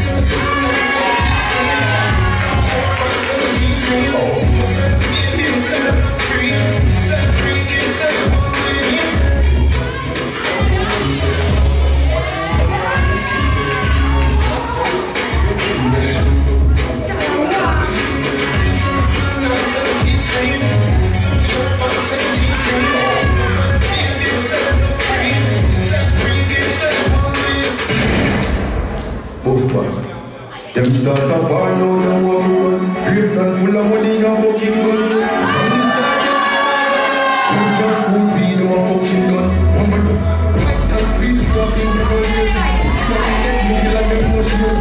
Them start a war now, them want to run. Great plan full of money and fucking gun. From the start, them just school feed them a fucking guns. One by one, fight and squeeze it up in the money. Pussy down in them, kill and them no serious.